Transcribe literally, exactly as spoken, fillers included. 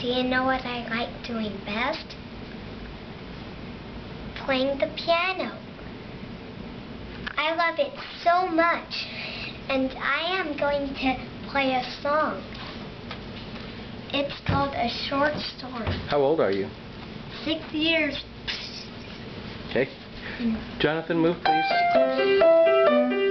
Do you know what I like doing best? Playing the piano. I love it so much, and I am going to play a song. It's called A Short Story. How old are you? Six years. Okay. Jonathan, move please.